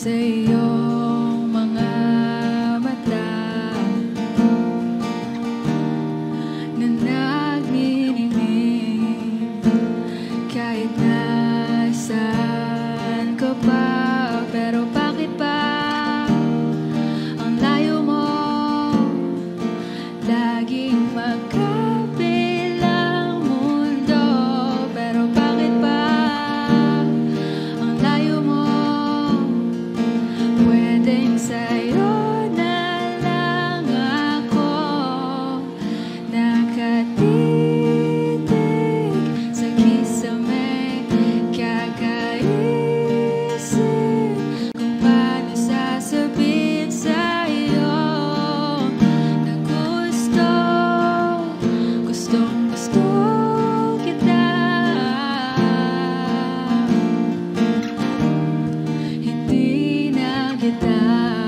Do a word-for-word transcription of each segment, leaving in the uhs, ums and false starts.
iyong mga mata na nagniningning kahit nasaan ka pa. Pero bakit ba ang layo mo laging magkabilang mundo? Pero bakit ba ang layo mo pwedeng sa'yo na lang ako nakatitig sa kisame, kakaisip kung paano sasabihin sa'yo na gusto, gustong gusto kita. Hindi na kita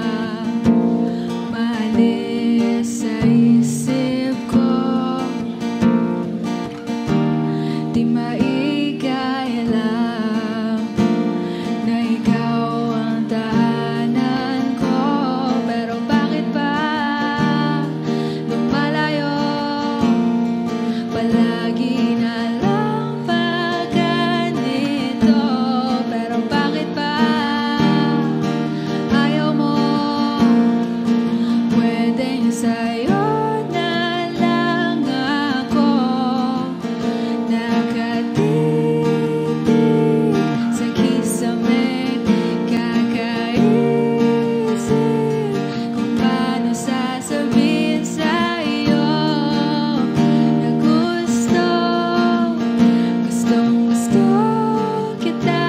maalis sa isip ko, di maigaya lang na ikaw ang tahanan ko. Pero bakit ba lumalayo palagi na lang pag ganito? Pero bakit ba ayaw mo pwedeng sa'yo na lang ako nakatitig sa kisame, kakaisip kung paano sasabihin sa'yo na gusto, gustong gusto kita.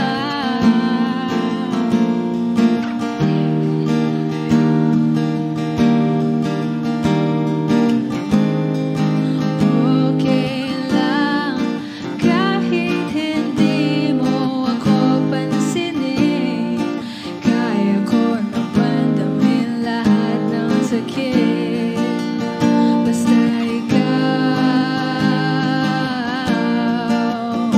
Okay lang kahit hindi mo ako pansinin, kaya ko naman damhin lahat ng sakit. Basta ikaw.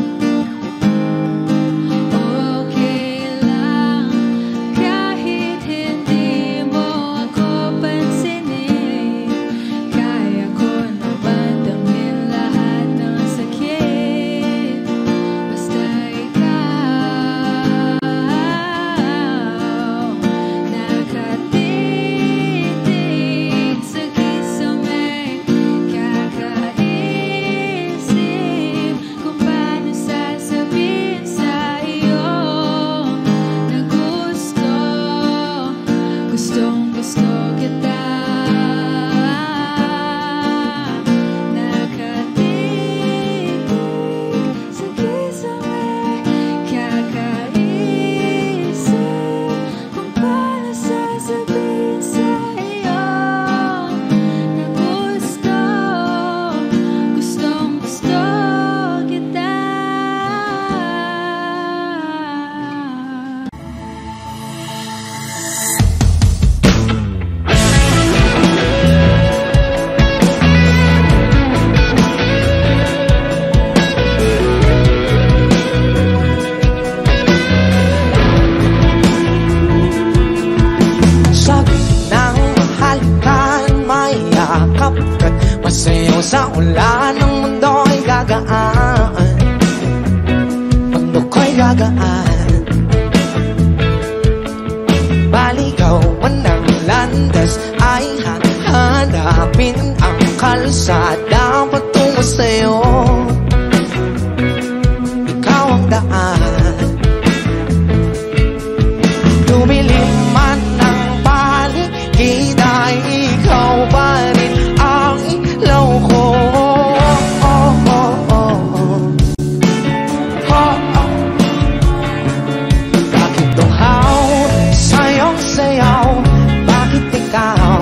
Okay lang kahit hindi mo ako pansinin, kaya ko naman damhin lahat ng sakit. Basta ikaw nakatitig sa kisame, kakaisip kung paano sasabihin sa'yo na gusto, gustong gusto kita. Nakatitig sa kisame, kakaisip kung paano sasabihin sa'yo na gusto, gustong gusto kita. Sabi ng mahalikan, mayakap ka't masayaw sa ulan. Ang mundo'y gagaan, mundo ko'y gagaan. Baligaw man ang landas ay hanapin ang kalsada patungo sa'yo. Ikaw ang daan, dumilim man ang paligid ay ikaw pa rin ang ilaw ko. Oh, oh, oh, oh. Oh, oh. Bakit tunghaw sa'yong sayaw? Bakit ikaw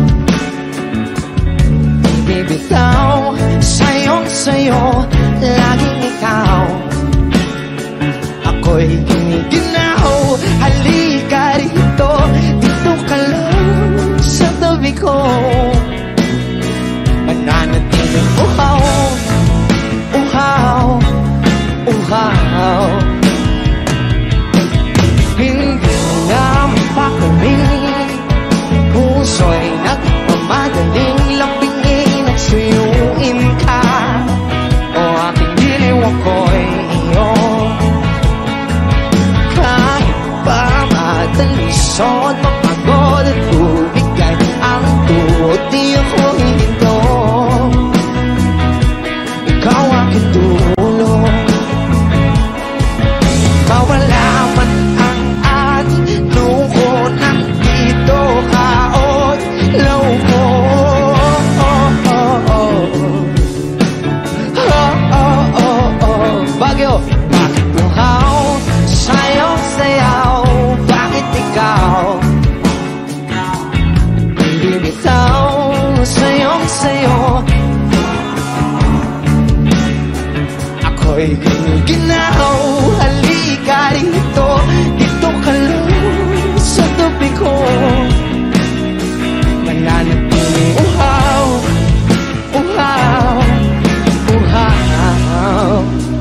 bibitaw? Sa'yong sayo, laging ikaw. Ako'y giniginaw, halika rito, dito ka lang sa tabi ko. Mananatiling uhaw, uhaw, uhaw. Hindi Suot mapagod at bumigay ang tuot, di ako hihinto. Ikaw aking tulong. Mawala man ang ating luko, nandito ka o ilaw ko. Oh, oh, oh. Oh, oh, oh, oh. Baguio. Bakit buhaw sa'yong sayaw? Bakit ikaw hindi bitaw sa'yong sayo? Ako'y giniginaw. Halika rito, dito ka lang sa tabi ko. Mananatiling uhaw, uhaw, uhaw.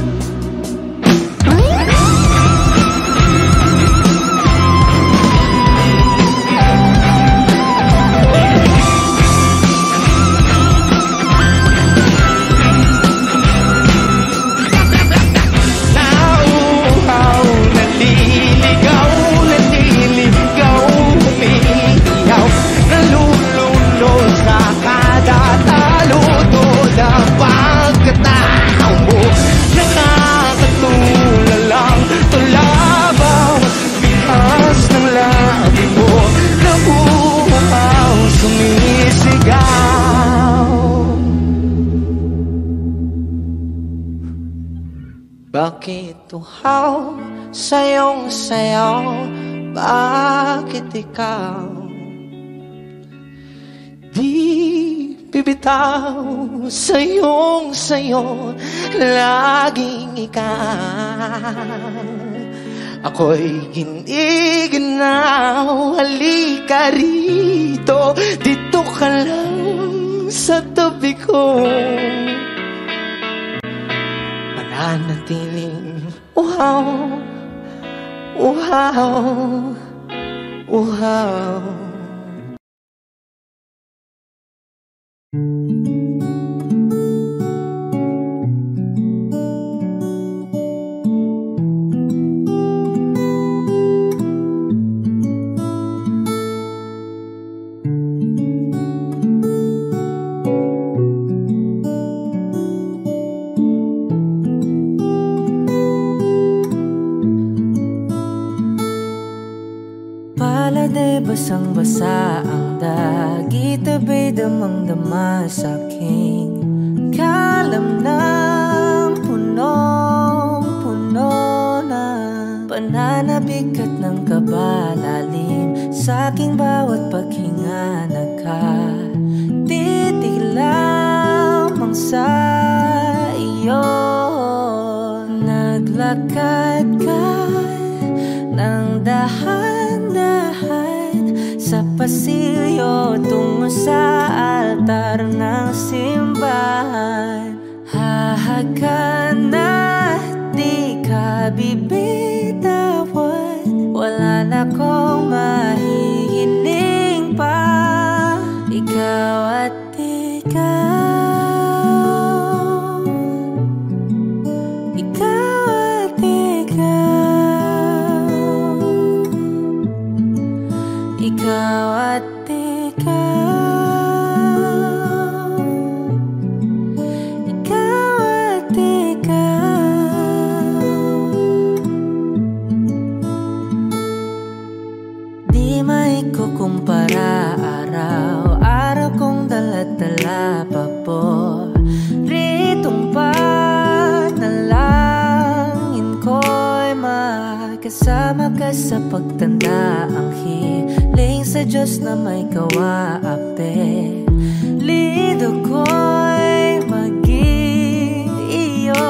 Bakit uhaw sa'yong sayaw? Bakit ikaw di bibitaw sa'yong sayo? Laging ikaw. Ako'y giniginaw. Halika rito, dito ka lang sa tabi ko. Mananatiling uhaw, uhaw, uhaw. Basang-basa ang dagit, abay damang-dama sa'king kalam ng punong-puno na pananabigat ng kabalalim sa'king bawat paghinga. Nakatitig lamang sa iyo, naglakad ka ng dahan-dahan sa pasilyo tungo sa altar ng simbahan. Hahagan at di ka bibitawan, wala na kong mahihiling pa. Ikaw at ikaw, ikaw at ikaw, ikaw at ikaw, ikaw at ikaw. Di maikukumpara araw-araw kong dala-dala pa po ritong panalangin ko'y makasama ka sa pagtanda. Ang hiling sa Diyos na may kawaape, lido ko'y maging iyo.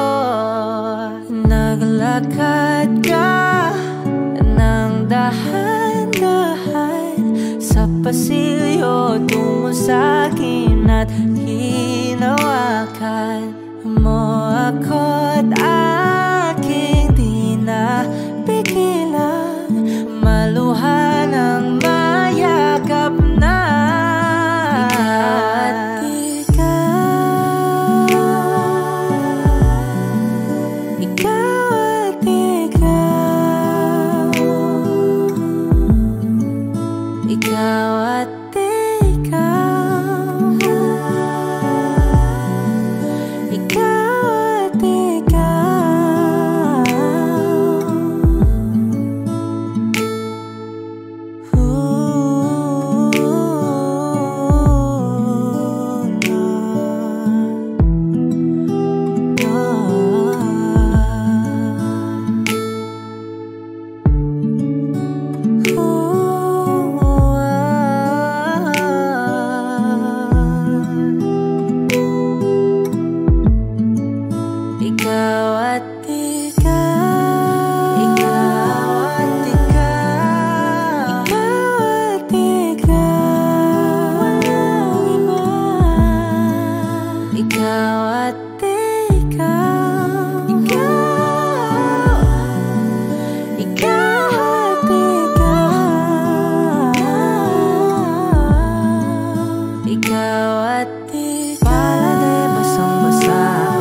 Naglakad ka ng dahan-dahan sa pasilyo tungo sa'kin at hinawakan mo ako't aking di napigilan, maluhan ang mayakap na. Ikaw at ikaw, ikaw at ikaw, ikaw at ikaw, ikaw at ikaw. Ooh, ikaw at ikaw, ikaw at ikaw, ikaw at ikaw, walang iba. Ikaw at ikaw, ikaw, ikaw at ikaw, ikaw at ikaw. Palagay basang-basa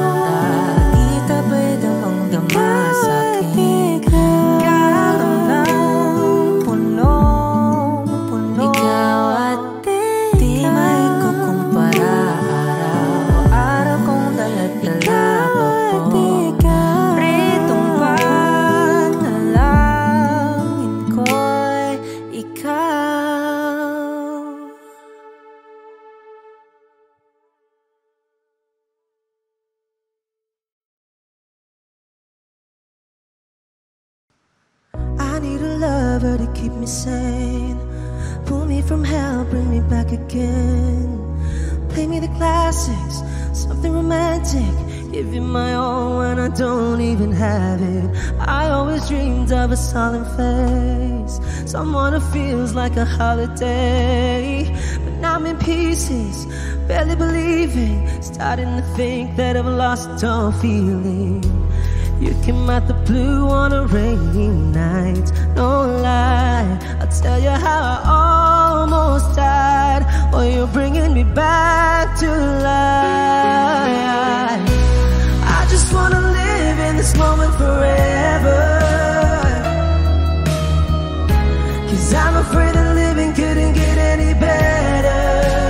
I need a lover to keep me sane, pull me from hell, bring me back again. Play me the classics, something romantic, give you my all when I don't even have it. I always dreamed of a solemn face, someone who feels like a holiday. But now I'm in pieces, barely believing, starting to think that I've lost all feeling. You came out the blue on a rainy night, no lie, I'll tell you how I almost died, while you're bringing me back to life. I just wanna live in this moment forever, 'cause I'm afraid that living couldn't get any better.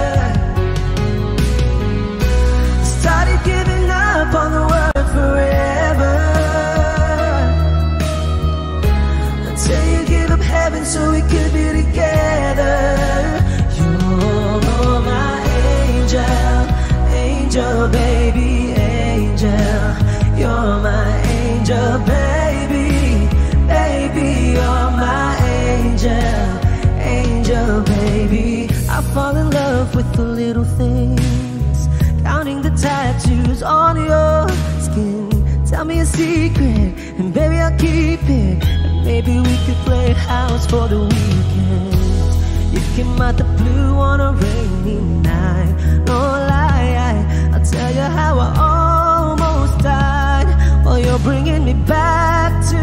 Started giving up on the word forever, heaven so we could be together. You're my angel, angel baby, angel. You're my angel baby, baby. You're my angel, angel baby. I fall in love with the little things, counting the tattoos on your skin. Tell me a secret and baby I'll keep it. Maybe we could play house for the weekend. You came out the blue on a rainy night, no lie, I'll tell you how I almost died, while you're bringing me back to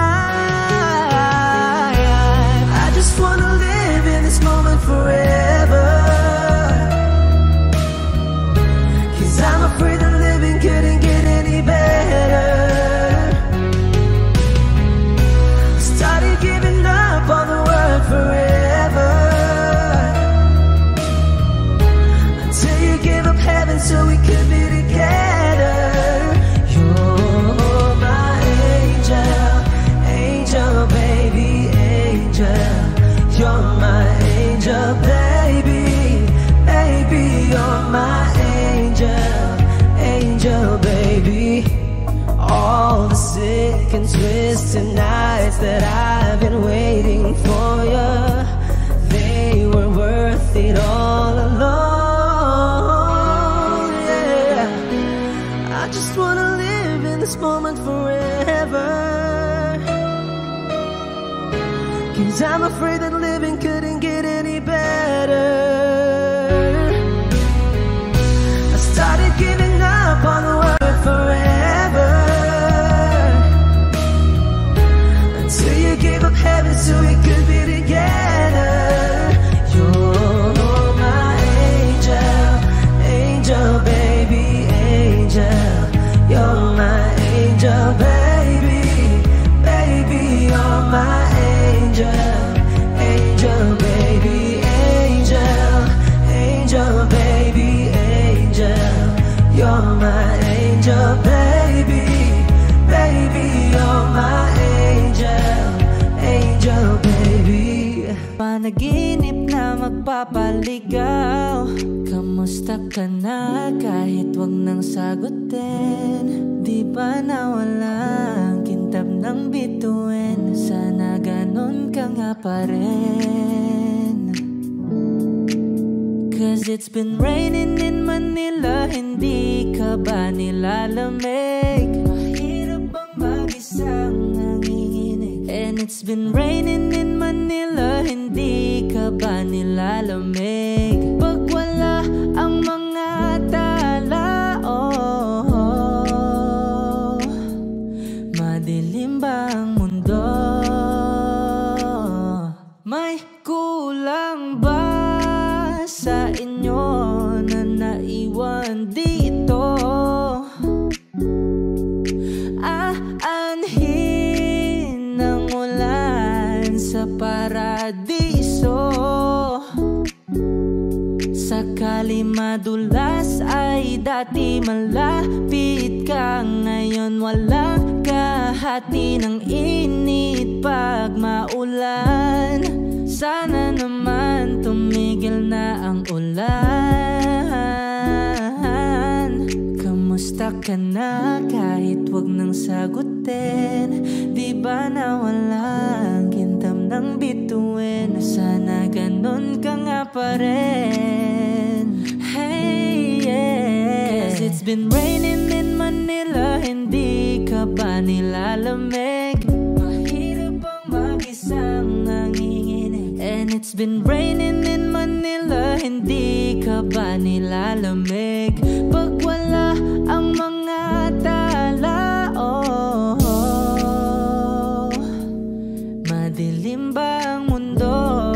life. I just wanna live in this moment forever, 'cause I'm afraid that living couldn't get any better. Giving up on the word forever, until you give up heaven so we could be together. You're my angel, angel baby, angel. You're my angel baby, baby. You're my angel, angel baby. All the sick and twisted nights that I've been waiting for you, they were worth it all alone. Yeah, I just wanna live in this moment forever, 'cause I'm afraid that living couldn't get any better. I started giving up on the word forever, until you gave up heaven so we could be together. You're my angel, angel baby, angel. You're my angel baby, baby. You're my angel, angel baby, Panaginip na magpapaligaw. Kamusta ka na kahit wag nang sagutin? Di ba nawala ang kintab ng bituin? Sana ganon ka nga pa rin. Cause it's been raining in Manila, hindi ka ba nilalamig? Mahirap bang mag-isang nanginginig? And it's been raining in Manila, hindi ka ba nilalamig? Pag wala ang mga tala, oh, oh, madilim ba ang mundo? May kulang ba sa inyo na naiwan dito? Aanhin ng ulan sa paradiso. Sakali madulas ay dati malapit ka, ngayon wala kahati ng init pag maulan. Sana naman tumigil na ang ulan. Kamusta ka na kahit wag nang sagutin? Di ba nawala ang kintam ng bituin? Sana ganon ka nga pa rin. Hey, yeah. Cause it's been raining in Manila, hindi ka ba nilalamig? Mahirap bang mag-isang nanginginig? And it's been raining in Manila, hindi ka ba nilalamig? Pag wala ang mga tala, oh, oh, madilim ba ang mundo?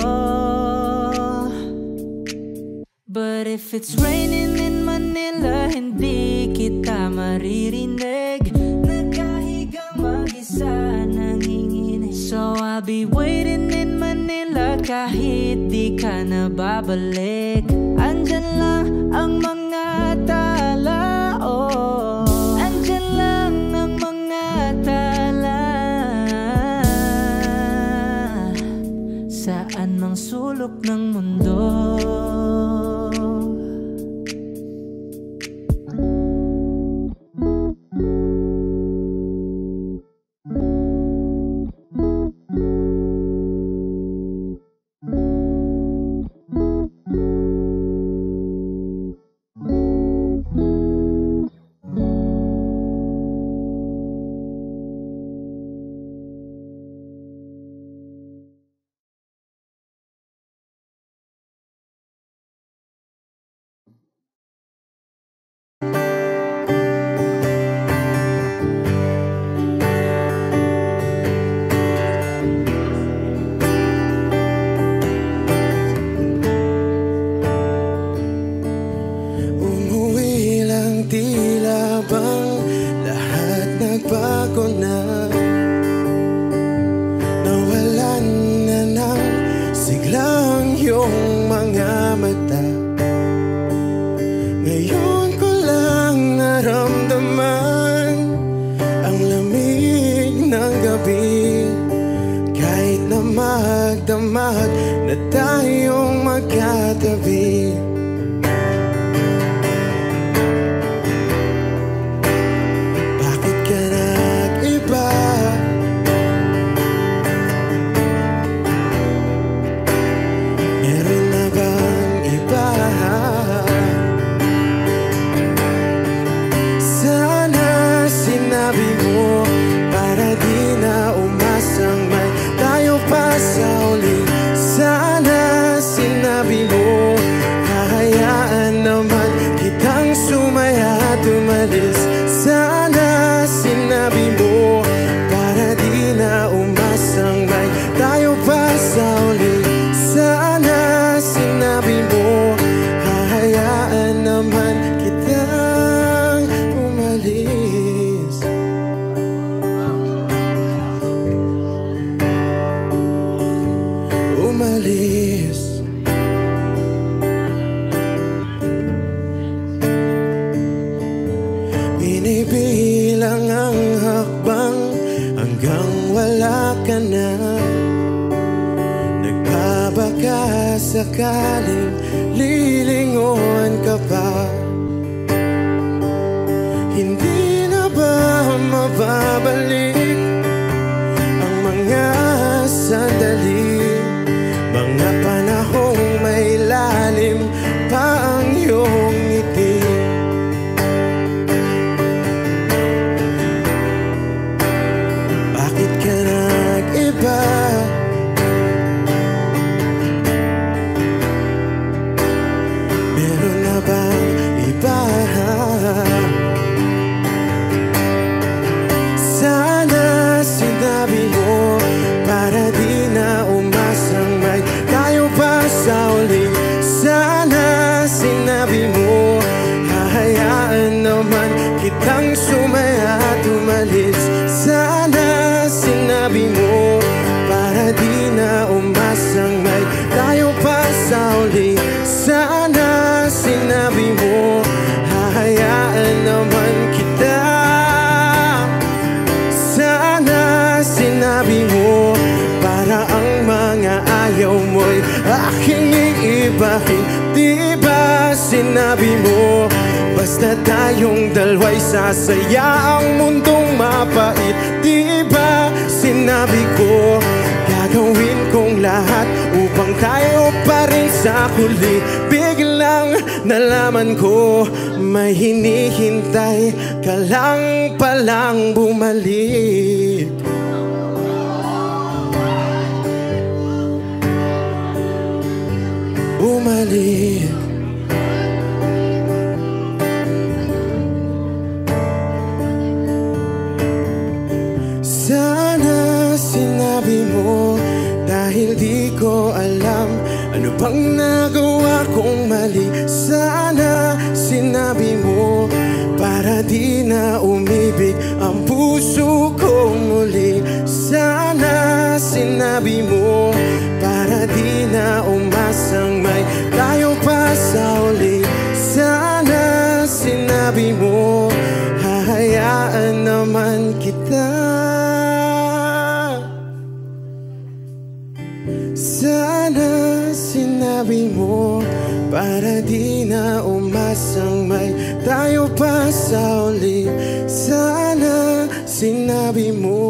But if it's raining in Manila, hindi kita maririnig. Nagkahigang mag-isa nanginginig. So I'll be waiting in Manila kahit di ka na babalik. Andyan lang ang mga tala, oh, andyan lang ang mga tala. Saan mang sulok ng mundo. sakaling lilingon ka pa, hindi na ba mababalik ang mga sandali, mga panahong may lalim pa ang iyong ngiti? Bakit ka nag-iba? Meron na bang iba? Sana sinabi mo para di na umasang may tayo pa sa uli. Sana sinabi mo hahayaan naman kitang sumaya at umalis. Sana sinabi mo para di na umasang may tayo pa sa uli. Sana sinabi mo hahayaan naman kita. Sana sinabi mo para ang mga ayaw mo'y aking iibahin. Di ba sinabi mo basta tayong dalawa'y sasaya ang mundong mapait? Di ba sinabi ko gagawin kong lahat upang tayo pa rin sa huli? Biglang nalaman ko may hinihintay ka lang palang bumalik. Bumalik. Sana sinabi mo dahil di ko alam ano bang nagawa kong mali. Sana sinabi mo para di na umibig ang puso ko muli. Sana sinabi mo para di na umasang may tayo pa sa uli. Sana sinabi mo hahayaan naman kita. Sana sinabi mo para di na umasang may tayo pa sa uli. Sana sinabi mo.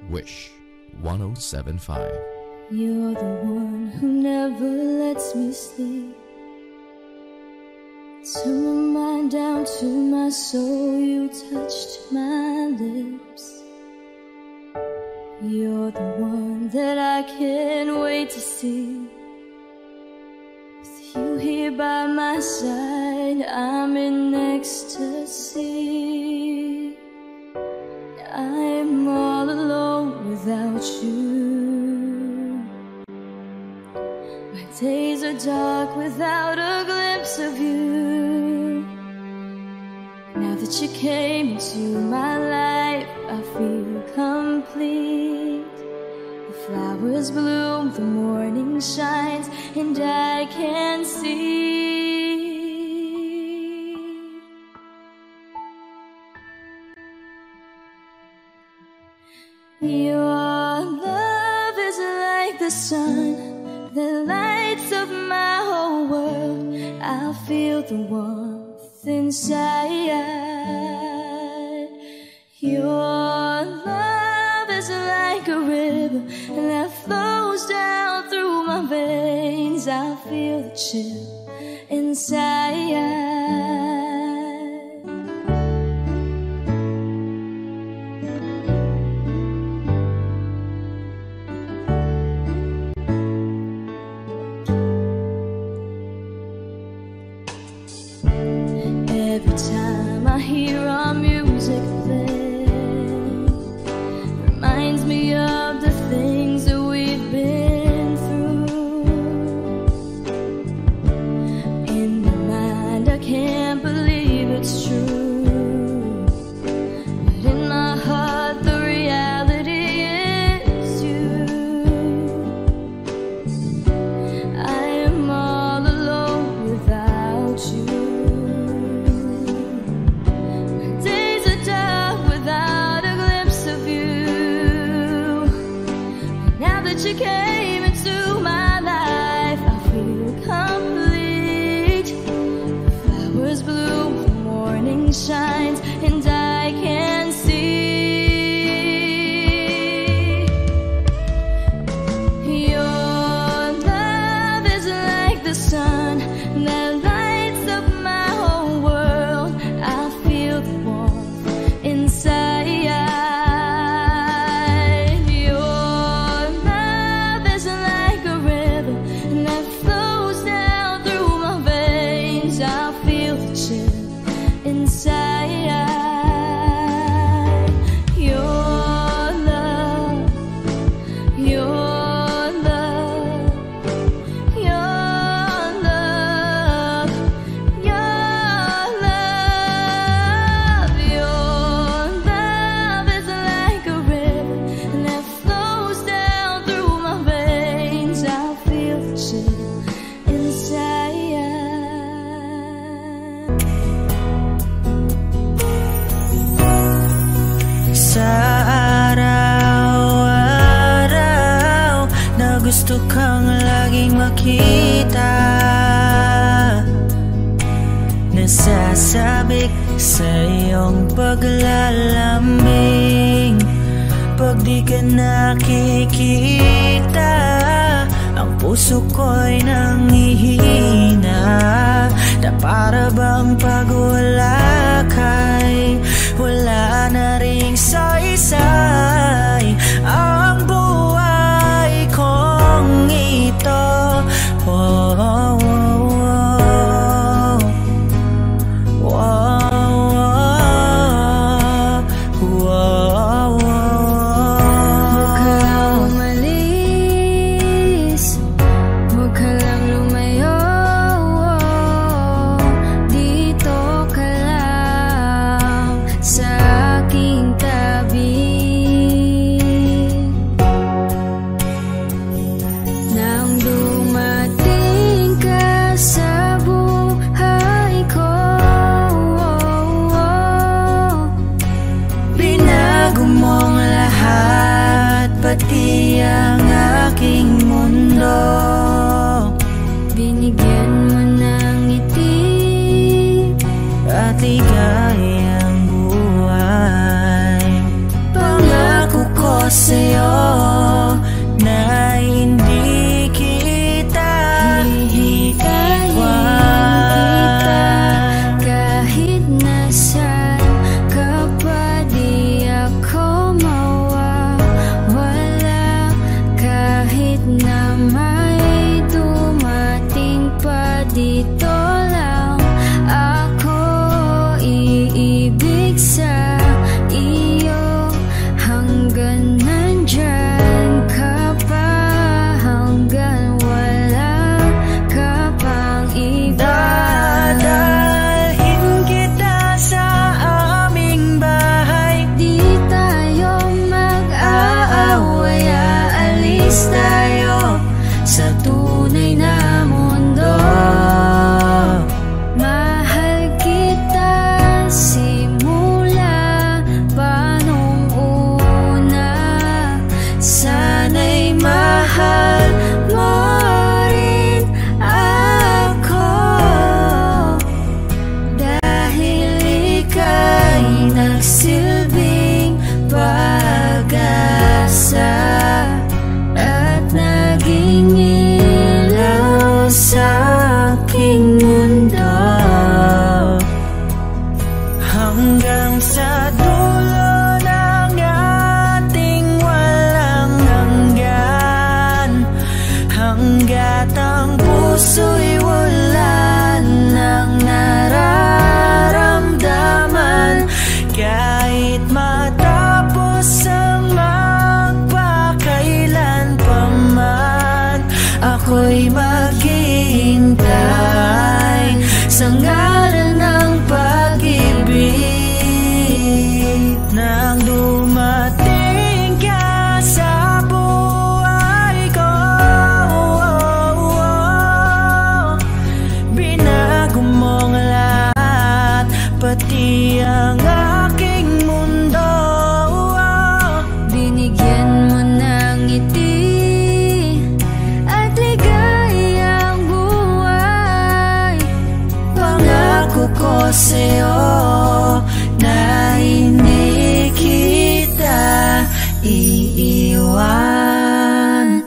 Wish one oh seven point five. You're the one who never lets me sleep. Turn my mind down to my soul, you touched my lips. You're the one that I can't wait to see. With you here by my side, I'm in ecstasy. I'm all alone without you. My days are dark without a glimpse of you. Now that you came into my life, I feel complete. The flowers bloom, the morning shines, and I can see. Your love is like the sun that lights up my whole world. I feel the warmth inside. Your love is like a river that flows down through my veins. I feel the chill inside. Every time I hear our music play, reminds me of the things that we've been through. In my mind I can't believe it's true, but in my heart the reality is you. I am all alone without you. You came into my life, I feel complete. The flowers bloom, the morning shines, and I can see. Your love is like the sun that lights up my whole world. I feel the warmth inside. Gusto kang laging makita, nasasabik sa iyong paglalambing. Pag di ka nakikita, ang puso ko'y nanghihina, na para bang pag wala ka'y wala na ring saysay. Ang buhay kong ito, oh, oh, oh, oh, oh, oh, oh. Huwag ka lang umalis, huwag ka lang lumayo, dito ka lang sa aking tabi. Nang dumating ka sa buhay ko, binago mong lahat, pati ang aking mundo. Binigyan mo ng ngiti at ligayang buhay. Pangako ko sa'yo na hindi kita iiwan. Kahit nasaan ka pa di ako mawawala. Kahit na may dumating pa dito lang ako iibig sa iyo. Hanggang nandyan ka pa, hanggang wala ka pang iba. Dadalhin kita sa aming bahay. Di tayo mag-aaway, aalis tayo sa tunay na mundo. Mahal kita simula pa nung una. Sana'y mahal mo rin ako, dahil ika'y nagsilbing pag-asa at naging ilaw sa aking mundo. Hanggang sa dulo ng ating walang hanggan. Hanggat ang puso'y wala nang nararamdaman. Kahit matapos ang magpakailan pa man, ako'y maghihintay sa ngalan ng pag-ibig. Nang dumating ka sa buhay ko, binago mong lahat, pati ang aking mundo. Binigyan mo ng ngiti at ligayang buhay. Pangako ko sa'yo na hindi kita iiwan.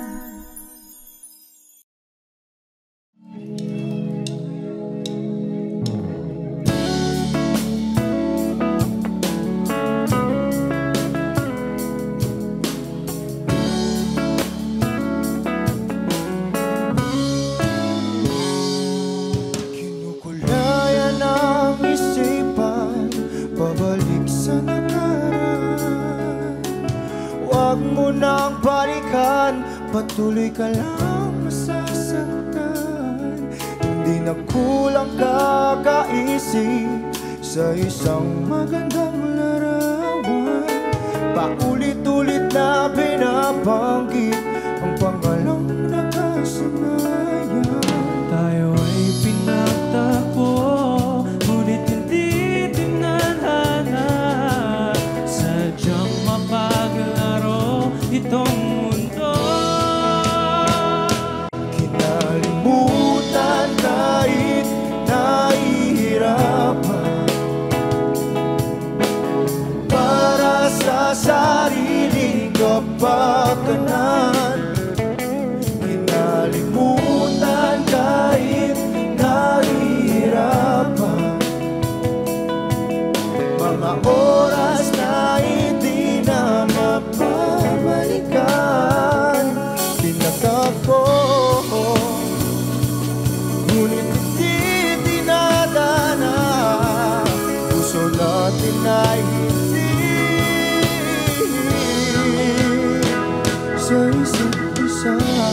Kinukulayan ang isipan, pabalik sa nakaraan. Huwag mo nang balikan, patuloy ka lang masasaktan. Hindi na kulang kakaisip sa isang magandang larawan. Paulit-ulit na binabanggit ang pangalang nakasanayan. Tayo ay pinagtagpo, ngunit hindi tinadhana. Sadyang mapaglaro itong mundo. Kinalimutan kahit nahihirapan, para sa sariling kapakanan. Kinalimutan kahit nahihirapan, mga oras na hindi na mapabalikan. Pinagtagpo, ngunit hindi dinadana. Puso natin ay hindi sa isa't isa.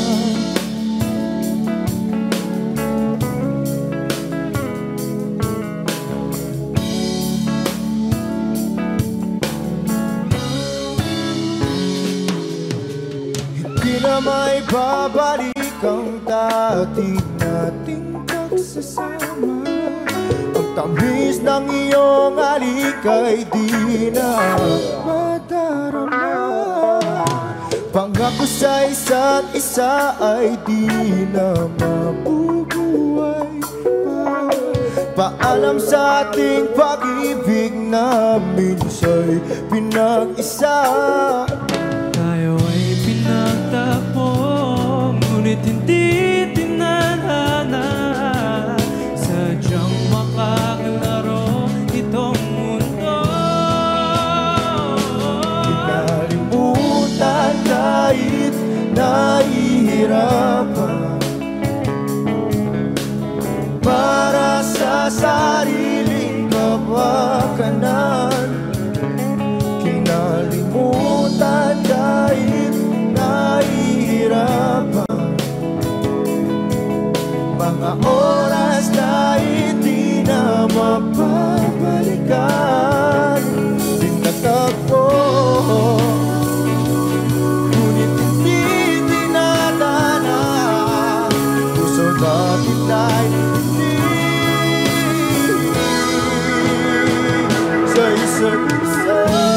Hindi na may babalik ang dati nating pagsasama. Ang tamis ng iyong halik ay di na madarama. Pangako sa isa't isa ay di na mabubuhay pa. Paalam sa ating pag-ibig na minsa'y pinag-isa. sariling kapakanan. Kinalimutan kahit nahihirapan, mga oras na hindi na mapabalikan. Tinatagpo, ngunit hindi tinadana. Puso natin ay hindi sa isa't isa.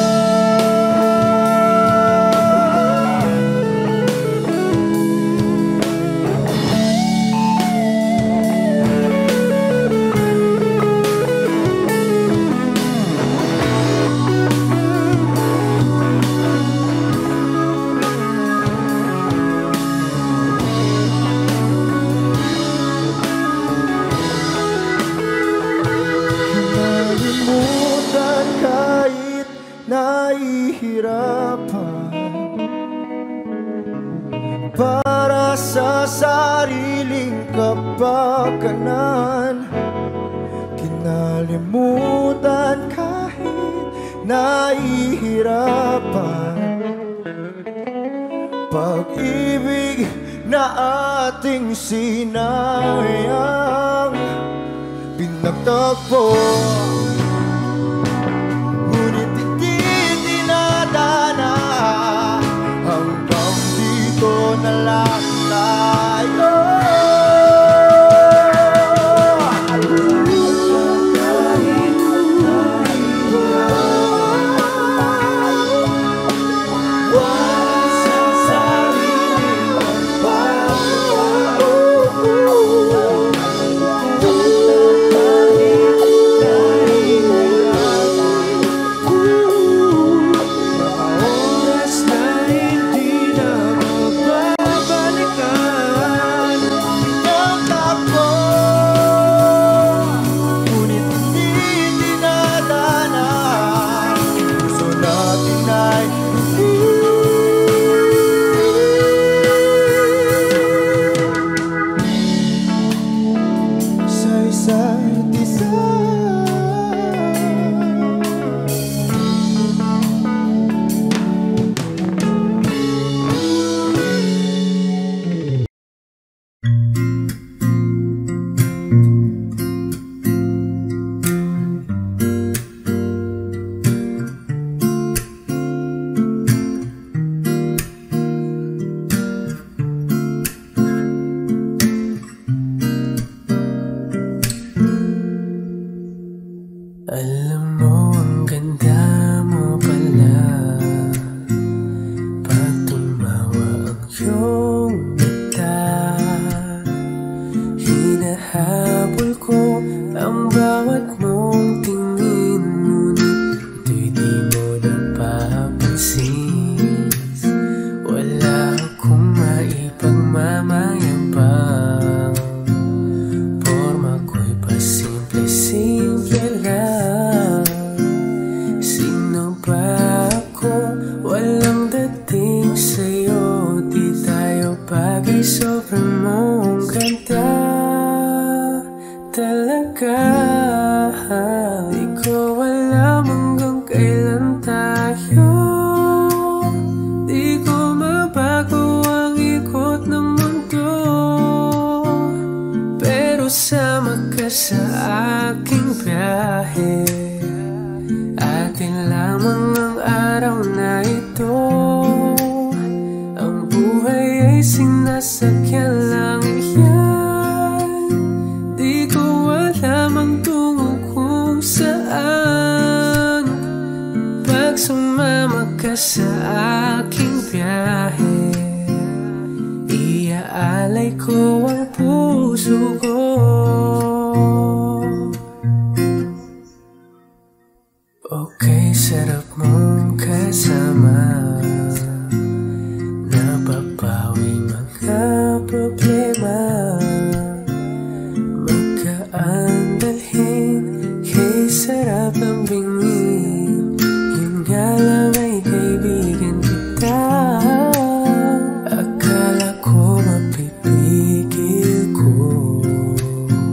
Para sa sariling kapakanan, kinalimutan kahit nahihirapan. Pag-ibig na ating sinayang, pinagtagpo, ngunit hindi dinadana. Hanggang dito na lang tayo. Alam mo, ang ganda mo pala pag tumawa ang iyong mata. Hinahabol ko ang bawat mong tingin, ngunit ito'y di mo napapansin. Wala akong maipagmamayabang, porma ko'y pasimple-simple lang. Walang dating sa'yo, di tayo bagay, sobrang mong ganda talaga. Di ko alam hanggang kailan tayo, di ko mabago ang ikot ng mundo, pero sama ka sa aking biyahe. Atin lamang ang araw na ito, ang buhay ay sinasakyan lang yan. Di ko alam ang tungo kung saan, pag sumama ka sa aking biyahe. Iaalay ko ang puso ko. Okay, sarap mong kasama, napapawi mga problema. Magkaan dalhin, kay sarap ang bingin. Yun nga lang ay kaibigan kita. Akala ko mapipigil ko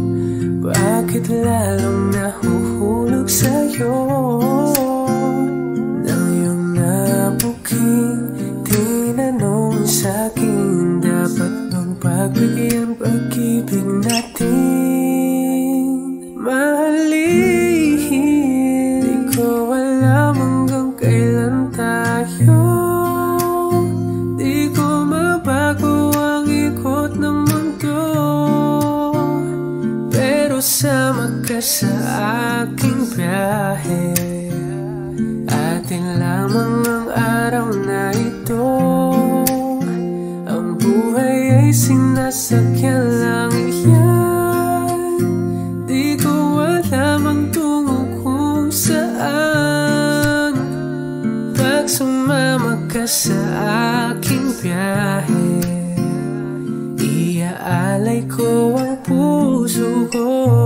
sa aking biyahe. Atin lamang ang araw na ito. Ang buhay ay sinasakyan lang iyan. Di ko alam ang tungo kung saan. Pag sumama ka sa aking biyahe, iaalay ko ang puso ko.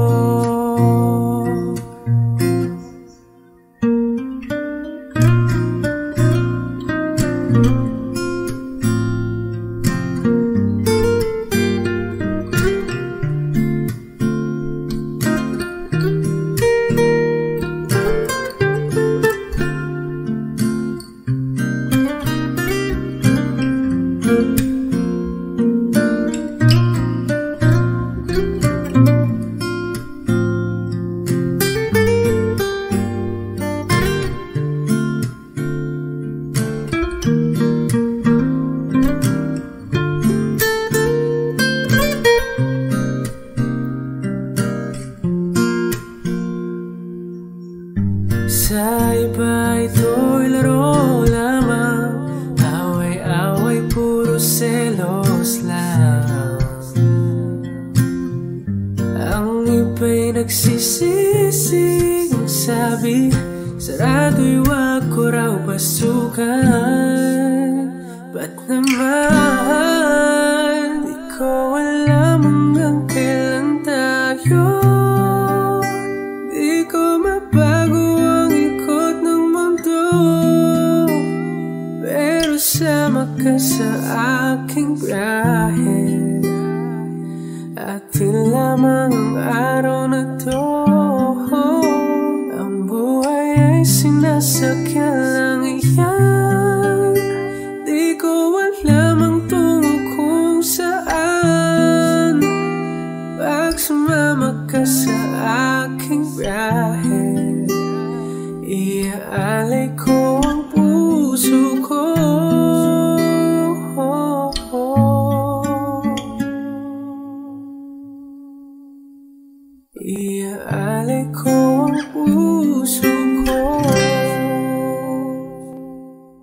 Sa iba ito'y laro lamang, away-away puro selos lang. Ang iba'y nagsisising sabi, sarado'y wag ko raw pasukan. Ba't naman di ko alam hanggang kailan tayo? Di ko mabago sama ka sa aking biyahe. Atin lamang ang araw na to. Ang buhay ay sinasakyan lang iyan. Di ko alam ang tungo kung saan. Pag sumama ka sa aking biyahe, iaalay ko ang puso ko. Iaalay ko ang puso ko.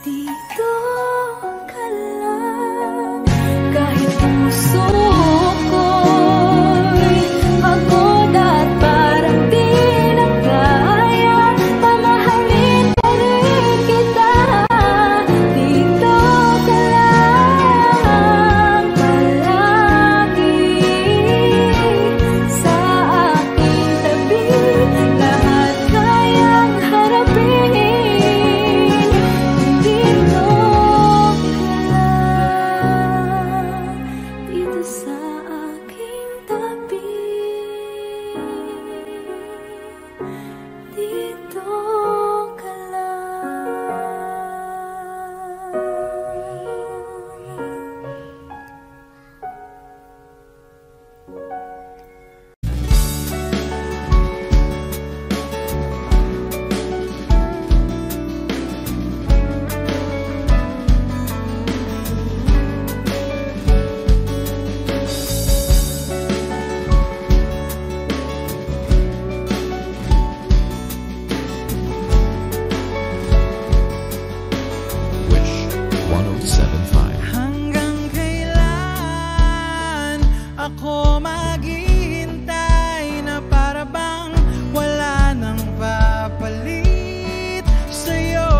dito ka lang. Kahit puso ko'y pagod at parang di na kaya, mamahalin pa rin kita. Dito ka lang palagi sa aking tabi. Lahat kayang harapin. Dito ka lang, dito sa aking tabi. Dito ka lang. Wish one oh seven point five. Hanggang kailan ako maghihintay na para bang wala nang papalit sa'yo?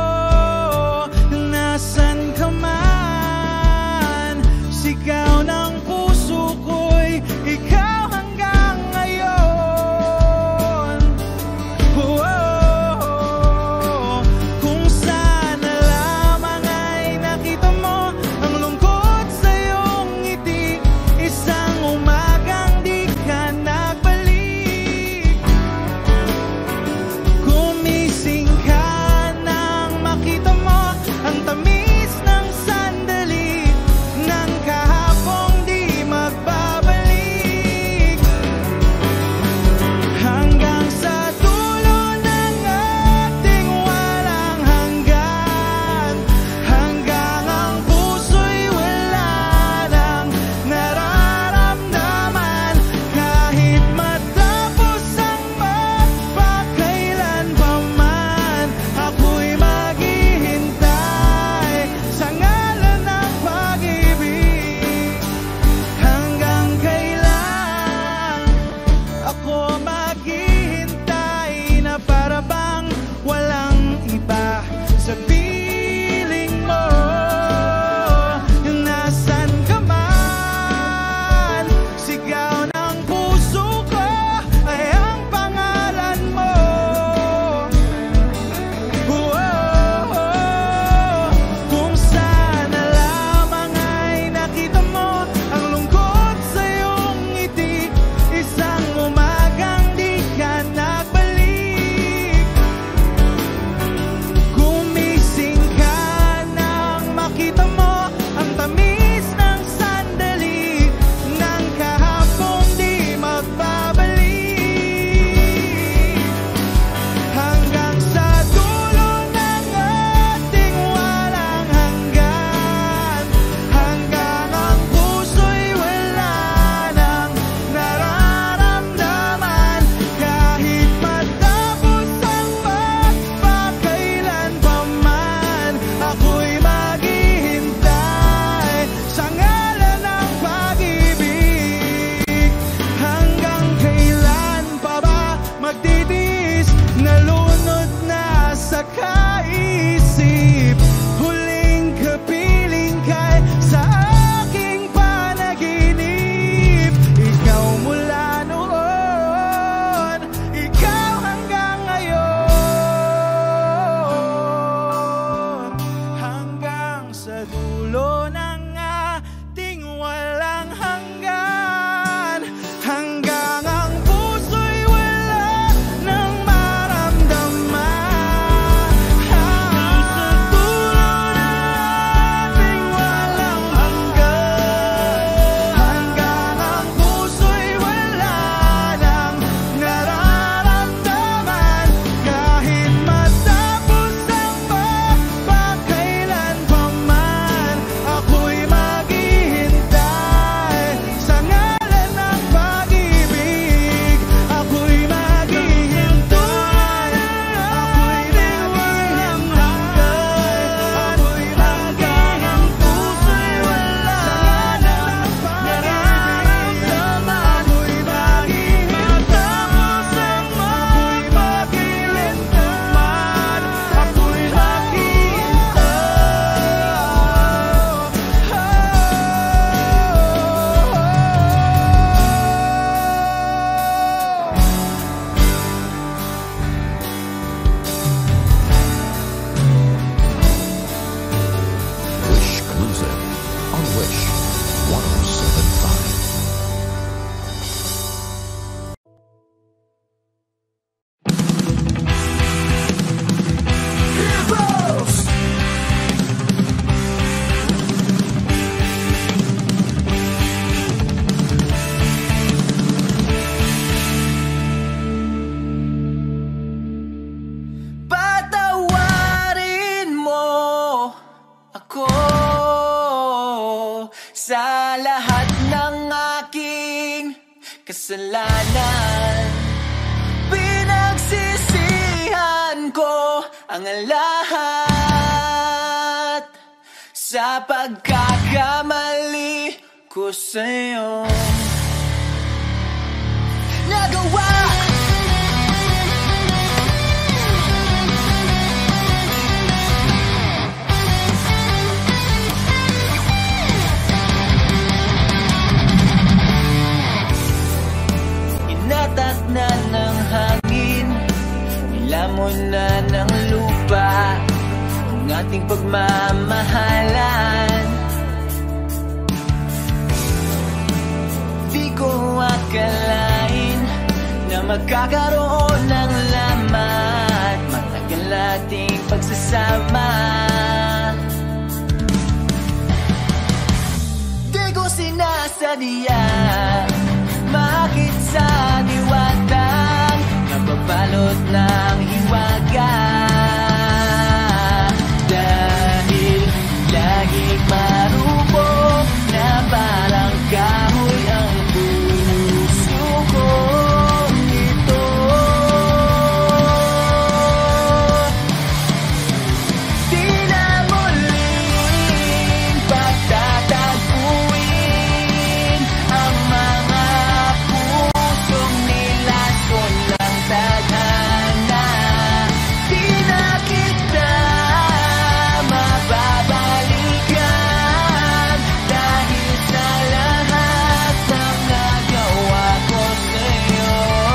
Nasaan ka man, sigaw ng puso ko'y ikaw hanggang ngayon. Oh, kung sana lamang ay nakita mo ang lungkot sa iyong ngiti, isang umagang di ka nagbalik. Gumising ka nang makita mo ang tamis ng sandali ng kahapong di magbabalik. Hanggang sa dulo ng ating walang hanggan, hanggang ang puso'y wala nang nararamdaman. Kahit matapos ang magpakailan pa man, ako'y maghihintay sa ngalan ng pag-ibig. Hanggang kailan ako maghihintay na para bang walang iba sa piling mo? Nasaan ka man, sigaw ng puso ko ay ang pangalan mo. Oh, kung sana lamang ay nakita mo ang lungkot sa iyong ngiti, isang umagang di ka nagbalik. Gumising kasalanan. Pinagsisihan ko ang lahat sa pagkakamali ko sa'yo. Nagawa inatak na ng hangin, nilamon na ng lupa ang ating pagmamahalan. Di ko akalain na magkakaroon ng lamat matagal nating pagsasama. Di ko sinasadya makit sa diwatang nababalot ng hiwaga. Dahil laging marupok na parang kahoy ang puso kong ito. Di na muling pagtatagpuin ang mga pusong nilason ng tadhana. Di na kita mababalikan dahil sa lahat ng nagawa ko sa'yo.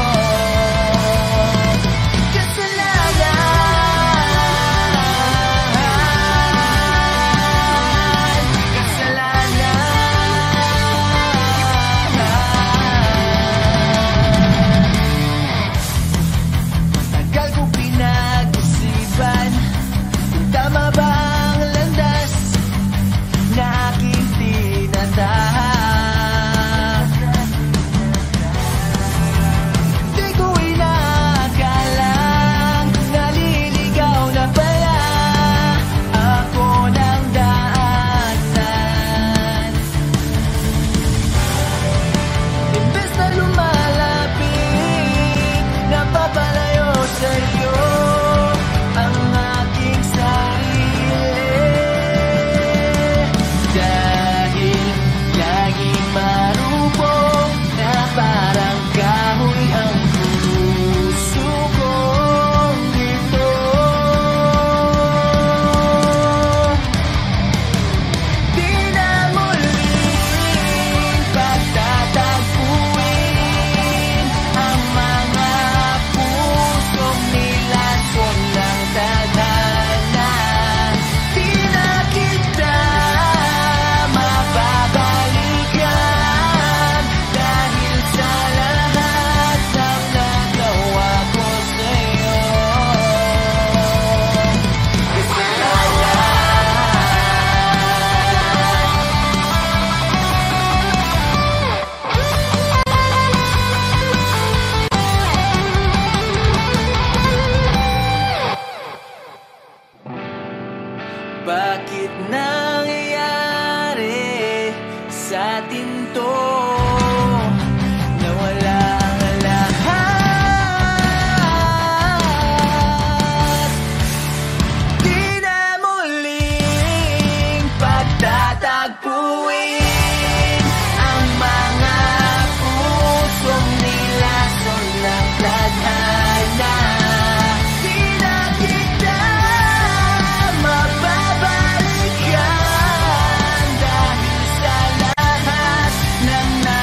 Kasalanan, kasalanan. Tagal ko pinag-isipan kung tama ba ang landas na aking tinatahak. Di ko inakalang naliligaw na pala ako ng daanan. Imbes na lumalapit, napapalayo sa'yo ang aking sarili. Dahil laging marupok na parang kahoy ang puso kong ito. Di na muling pagtatagpuin ang mga pusong nilason ng tadhana. Di na kita mababalikan dahil sa lahat ng nagawa ko sa'yo. Bakit nangyayari sa atin to? Nawala ang lahat. Di na muling pagtatagpuin ang mga pusong nilason ng tadhana. Di na kita mababalikan dahil sa lahat ng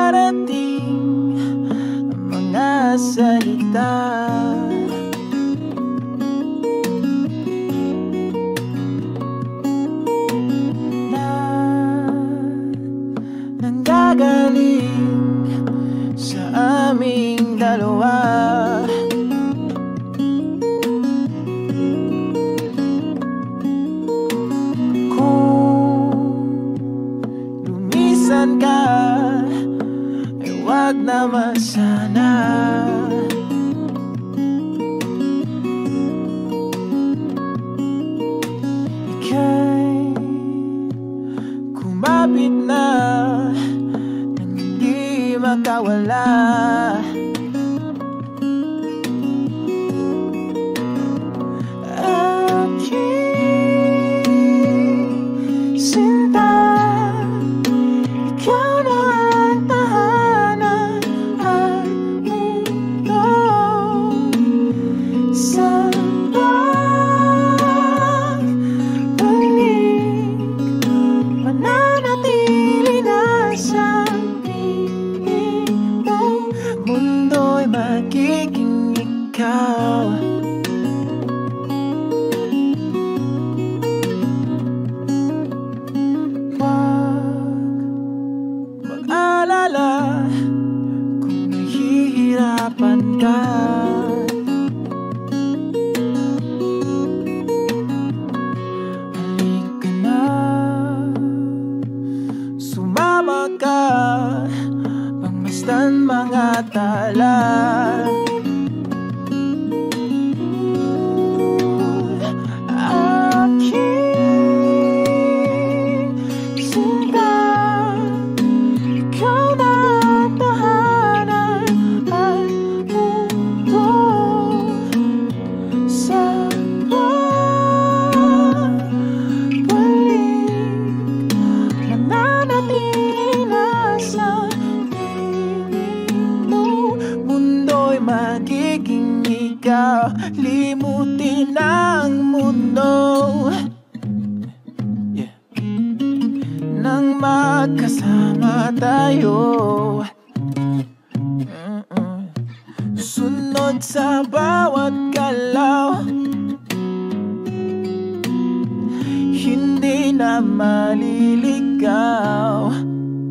darating ang mga salita na nanggagaling sa aming dalawa. Lumisan ka, ay wag naman sana. Ika'y kumapit na nang hindi makawala. Aking sinta, magiging ikaw. Huwag mag-alala kung nahihirapan ka. Halika na, sumama ka, pangmasdan mga tala. Magiging ikaw, limutin ang mundo, yeah. Nang magkasama tayo, Mm-mm. Sunod sa bawat galaw, hindi na maliligaw.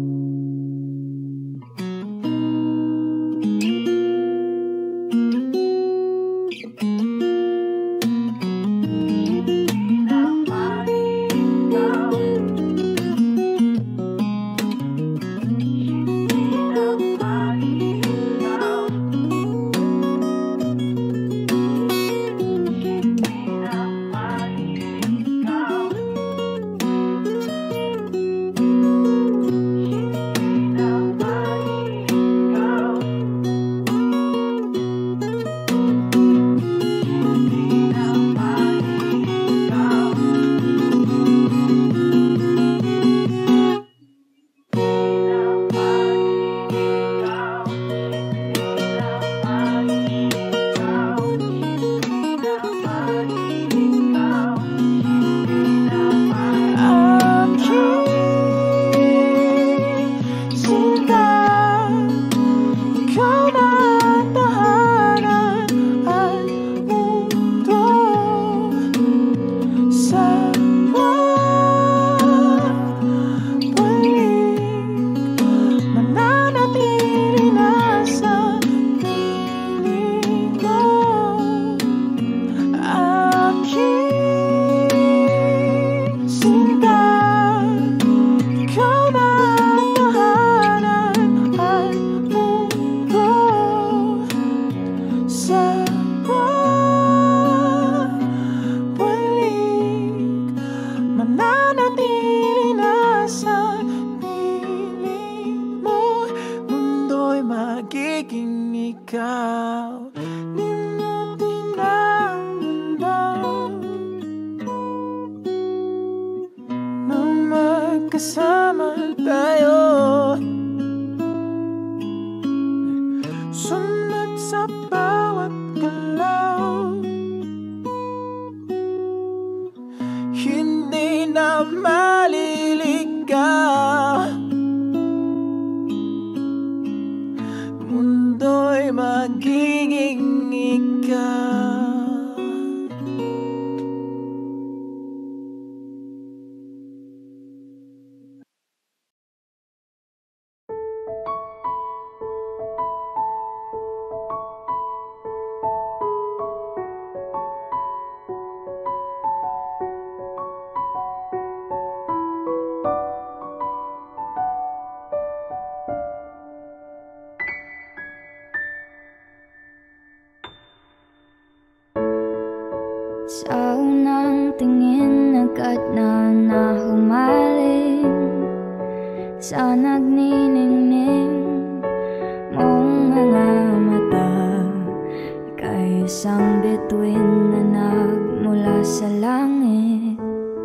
Magiging ikaw, limutin ang mundo, nang magkasama tayo. Sunod sa bawat galaw, hindi na maliligaw. ko'y magiging ikaw. Sa unang tingin agad na nahumaling sa nagniningning mong mga mata. Ika'y isang bituin na nagmula sa langit.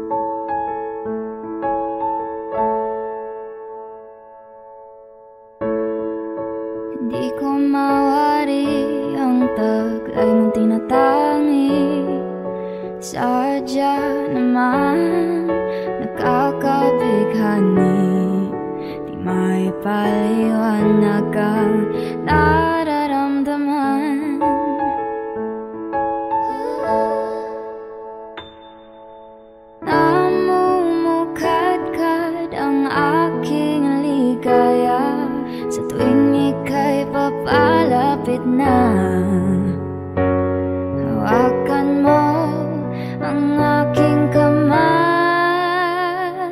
Hindi ko mawari ang taglay mong tinatangi. Sadya naman nakakabighani, di may paliwanag ang nararamdaman. Namumukadkad ang aking ligaya sa tuwing ika'y papalapit na. Hawakan mo ang aking kamay,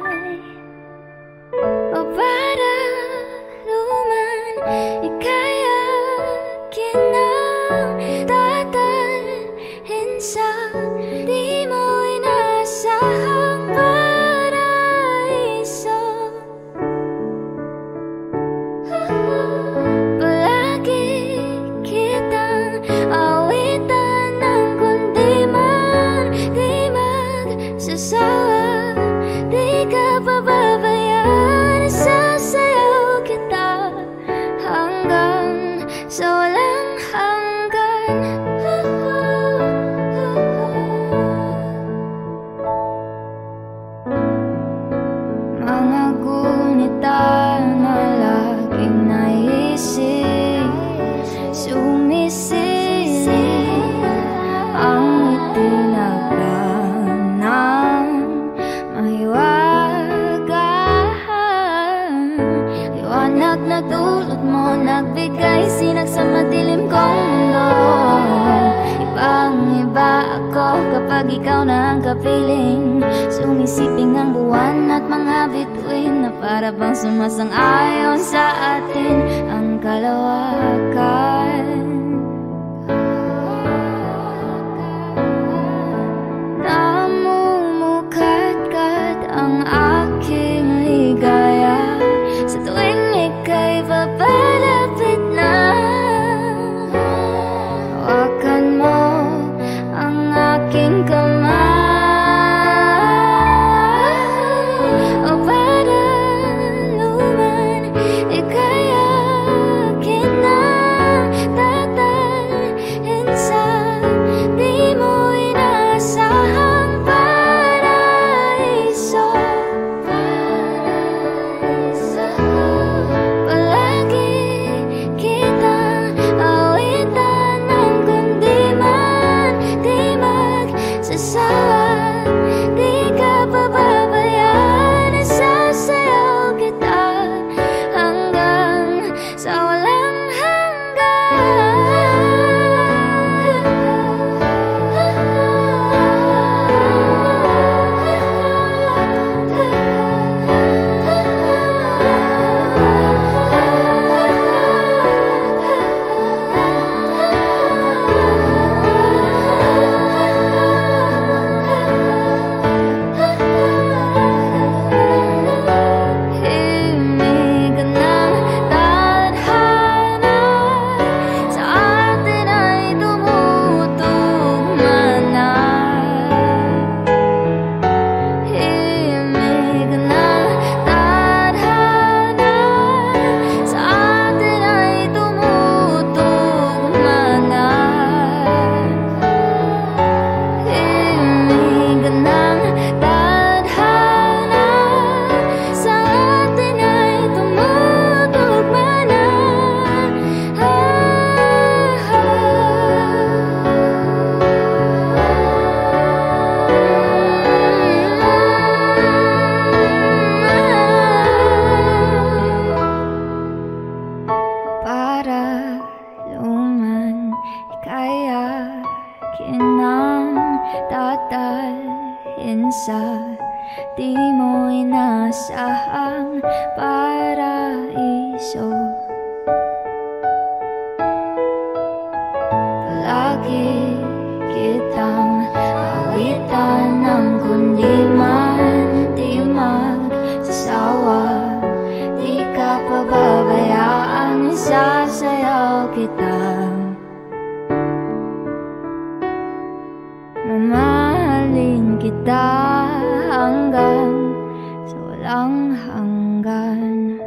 o para luman ika'y akin ang tatalhin sa di mo inasahang paraiso. Palagi kitang awitan ng kundi man di magsasawa, di ka pababayaan. Sasayaw kita hanggang sa walang hanggan. Mga gunita na laging naisip, sumisilip ang itinagdanang mahiwagaan. Liwanag na dulot mo, nagbigay sinag sa madilim kong mundo. Ibang iba ako kapag ikaw na ang kapiling. Sumisiping ang buwan at mga bituin na para bang sumasang-ayon sa atin ang kalawakan. Namumukadkad ang aking ligaya sa tuwing ika'y papalapit na. Hawakan mo ang aking kamay, o para luman ika'y akin na tatalhin sa di mo inasahang paraiso. Palagi kitang awitan ng kundi man di magsasawa, di ka pababayaan. Sasayaw kita hanggang sa walang himig ng tadhana. kundi man di magsasawa. Di ka pababayaan, isasayaw kita. Mamahalin kita hanggang sa walang hanggan.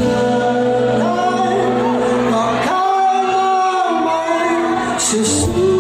Just